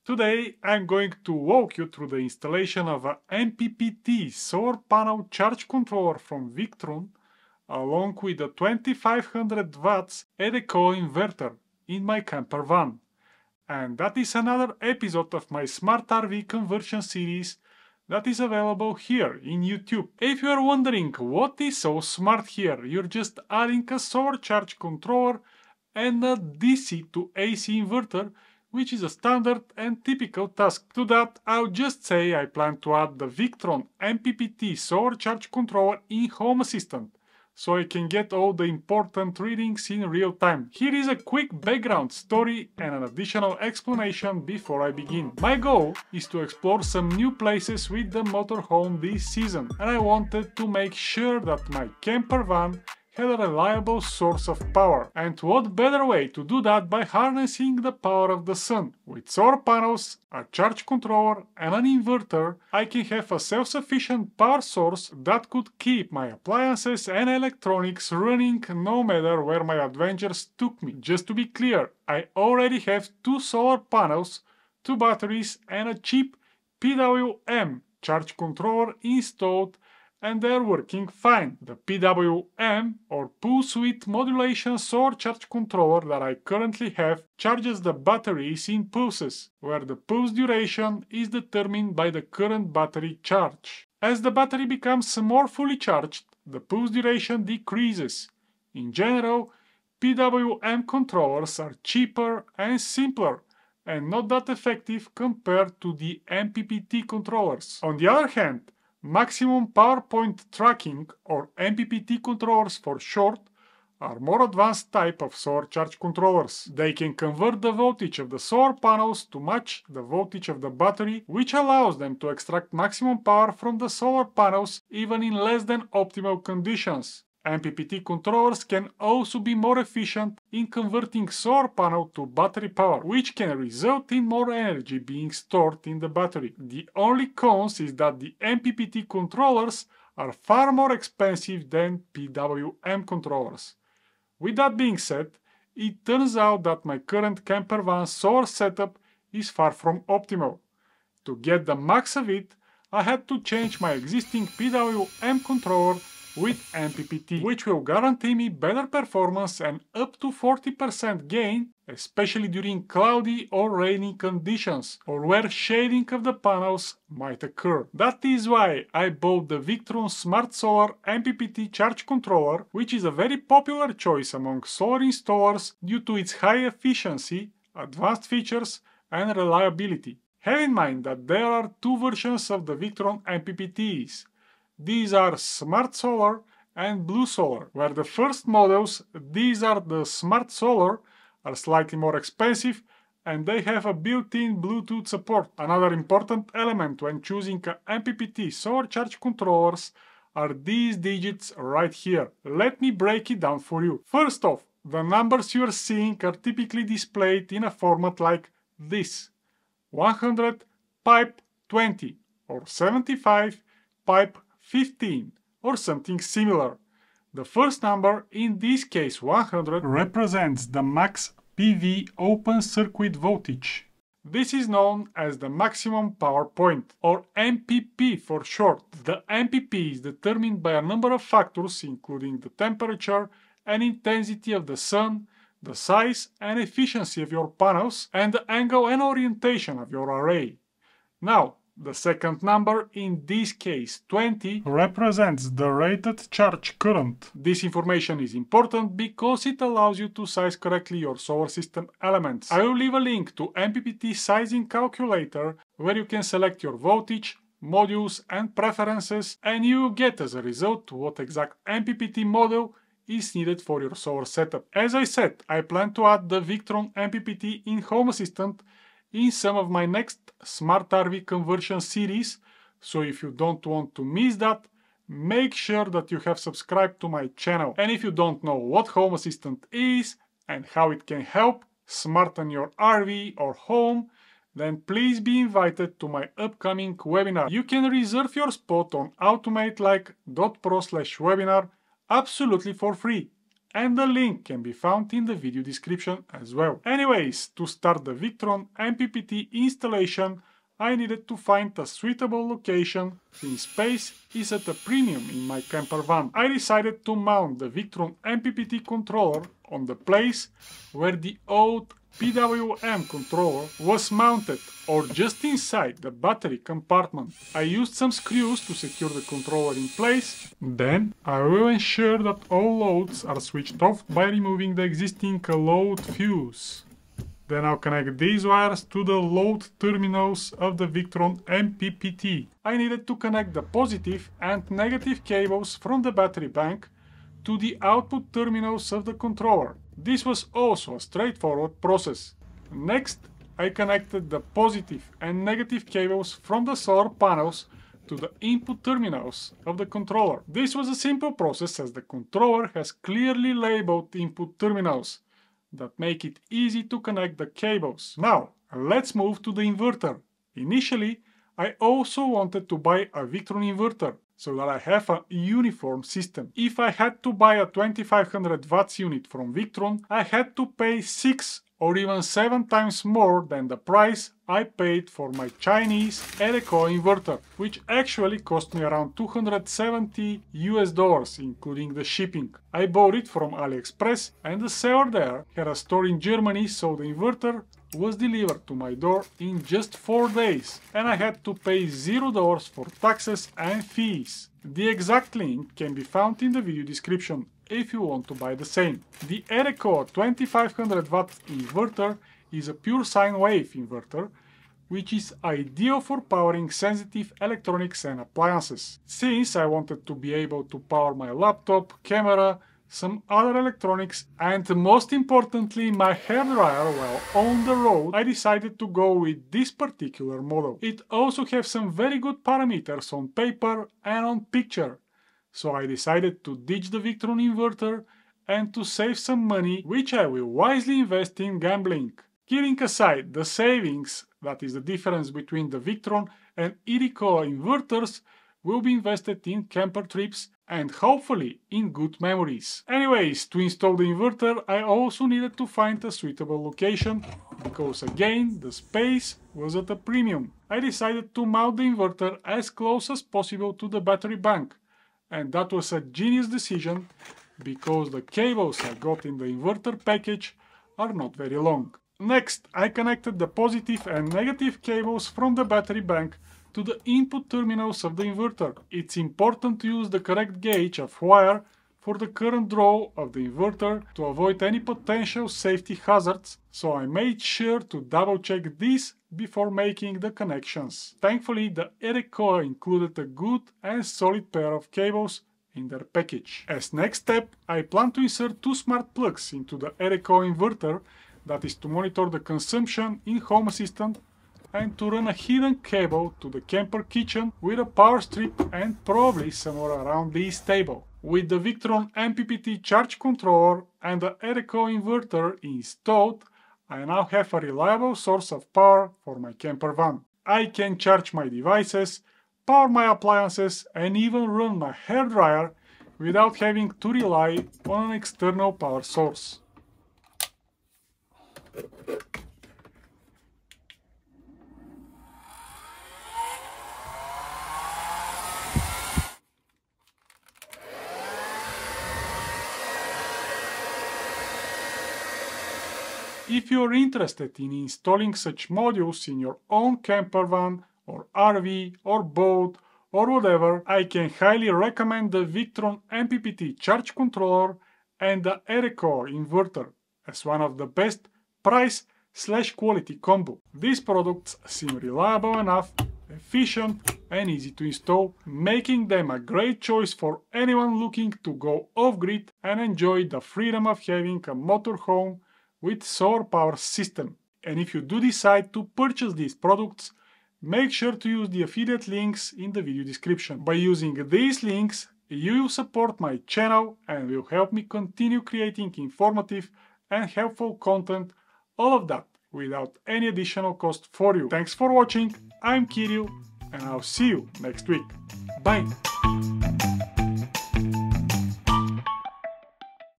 Today I'm going to walk you through the installation of a MPPT solar panel charge controller from Victron along with a 2500 watts Edeco inverter in my camper van. And that is another episode of my Smart RV conversion series that is available here in YouTube. If you are wondering what is so smart here, you're just adding a solar charge controller and a DC to AC inverter, which is a standard and typical task. To that, I'll just say I plan to add the Victron MPPT solar charge controller in Home Assistant, so I can get all the important readings in real time. Here is a quick background story and an additional explanation before I begin. My goal is to explore some new places with the motorhome this season, and I wanted to make sure that my camper van had a reliable source of power. And what better way to do that by harnessing the power of the sun? With solar panels, a charge controller and an inverter, I can have a self-sufficient power source that could keep my appliances and electronics running no matter where my adventures took me. Just to be clear, I already have 2 solar panels, 2 batteries and a cheap PWM charge controller installed, and they're working fine. The PWM, or Pulse Width Modulation Solar Charge Controller that I currently have, charges the batteries in pulses, where the pulse duration is determined by the current battery charge. As the battery becomes more fully charged, the pulse duration decreases. In general, PWM controllers are cheaper and simpler, and not that effective compared to the MPPT controllers. On the other hand, Maximum Power Point Tracking, or MPPT controllers for short, are more advanced type of solar charge controllers. They can convert the voltage of the solar panels to match the voltage of the battery, which allows them to extract maximum power from the solar panels even in less than optimal conditions. MPPT controllers can also be more efficient in converting solar panel to battery power, which can result in more energy being stored in the battery. The only cons is that the MPPT controllers are far more expensive than PWM controllers. With that being said, it turns out that my current camper van solar setup is far from optimal. To get the max of it, I had to change my existing PWM controller with MPPT, which will guarantee me better performance and up to 40% gain, especially during cloudy or rainy conditions, or where shading of the panels might occur. That is why I bought the Victron Smart Solar MPPT charge controller, which is a very popular choice among solar installers due to its high efficiency, advanced features, and reliability. Have in mind that there are 2 versions of the Victron MPPTs. These are Smart Solar and Blue Solar, where the first models, these are the Smart Solar, are slightly more expensive and they have a built-in Bluetooth support. Another important element when choosing a MPPT solar charge controllers are these digits right here. Let me break it down for you. First off, the numbers you are seeing are typically displayed in a format like this: 100 pipe 20 or 75 pipe 15 or something similar. The first number, in this case 100, represents the max PV open circuit voltage. This is known as the maximum power point, or MPP for short. The MPP is determined by a number of factors including the temperature and intensity of the sun, the size and efficiency of your panels, and the angle and orientation of your array. Now, the second number, in this case 20, represents the rated charge current. This information is important because it allows you to size correctly your solar system elements. I will leave a link to MPPT sizing calculator where you can select your voltage, modules and preferences, and you will get as a result what exact MPPT model is needed for your solar setup. As I said, I plan to add the Victron MPPT in Home Assistant in some of my next Smart RV conversion series, so if you don't want to miss that, make sure that you have subscribed to my channel. And if you don't know what Home Assistant is and how it can help smarten your RV or home, then please be invited to my upcoming webinar. You can reserve your spot on automatelike.pro/webinar absolutely for free. and the link can be found in the video description as well. Anyways, to start the Victron MPPT installation, I needed to find a suitable location since space is at a premium in my camper van. I decided to mount the Victron MPPT controller on the place where the old PWM controller was mounted, or just inside the battery compartment. I used some screws to secure the controller in place. Then I will ensure that all loads are switched off by removing the existing load fuse. Then I'll connect these wires to the load terminals of the Victron MPPT. I needed to connect the positive and negative cables from the battery bank to the output terminals of the controller. This was also a straightforward process. Next, I connected the positive and negative cables from the solar panels to the input terminals of the controller. This was a simple process as the controller has clearly labeled input terminals that make it easy to connect the cables. Now, let's move to the inverter. Initially, I also wanted to buy a Victron inverter so that I have a uniform system. If I had to buy a 2500 watts unit from Victron, I had to pay 6 or even 7 times more than the price I paid for my Chinese Edeco inverter, which actually cost me around $270 including the shipping. I bought it from AliExpress and the seller there had a store in Germany, so the inverter was delivered to my door in just 4 days, and I had to pay $0 for taxes and fees. The exact link can be found in the video description if you want to buy the same. The Edeco 2500 watt inverter is a pure sine wave inverter, which is ideal for powering sensitive electronics and appliances. Since I wanted to be able to power my laptop, camera, some other electronics, and most importantly my hairdryer while on the road, I decided to go with this particular model. It also has some very good parameters on paper and on picture, so I decided to ditch the Victron inverter and to save some money, which I will wisely invest in gambling. Kidding aside, the savings, that is the difference between the Victron and Edeco inverters, will be invested in camper trips and hopefully in good memories. Anyways, to install the inverter, I also needed to find a suitable location because again, the space was at a premium. I decided to mount the inverter as close as possible to the battery bank, and that was a genius decision because the cables I got in the inverter package are not very long. Next, I connected the positive and negative cables from the battery bank to the input terminals of the inverter. It's important to use the correct gauge of wire for the current draw of the inverter to avoid any potential safety hazards, so I made sure to double check this before making the connections. Thankfully, the Edeco included a good and solid pair of cables in their package. As next step, I plan to insert 2 smart plugs into the Edeco inverter, that is to monitor the consumption in Home Assistant, and to run a hidden cable to the camper kitchen with a power strip and probably somewhere around this table. With the Victron MPPT charge controller and the Edeco inverter installed, I now have a reliable source of power for my camper van. I can charge my devices, power my appliances, and even run my hairdryer without having to rely on an external power source. If you are interested in installing such modules in your own camper van or RV or boat or whatever, I can highly recommend the Victron MPPT charge controller and the Edeco inverter as one of the best price/quality combo. These products seem reliable enough, efficient and easy to install, making them a great choice for anyone looking to go off-grid and enjoy the freedom of having a motorhome with solar power system. And if you do decide to purchase these products, make sure to use the affiliate links in the video description. By using these links, you will support my channel and will help me continue creating informative and helpful content, all of that without any additional cost for you. Thanks for watching, I'm Kirill, and I'll see you next week. Bye!